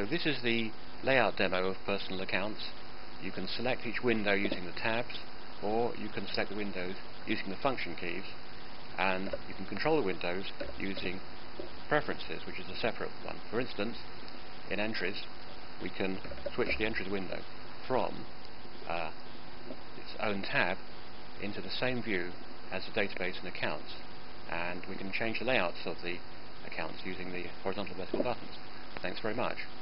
So this is the layout demo of personal accounts. You can select each window using the tabs, or you can select the windows using the function keys, and you can control the windows using preferences, which is a separate one. For instance, in entries, we can switch the entries window from its own tab into the same view as the database and accounts, and we can change the layouts of the accounts using the horizontal vertical buttons. Thanks very much.